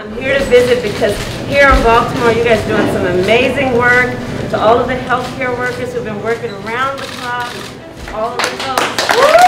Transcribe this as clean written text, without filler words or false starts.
I'm here to visit because here in Baltimore, you guys are doing some amazing work. To all of the healthcare workers who've been working around the clock, all of the folks.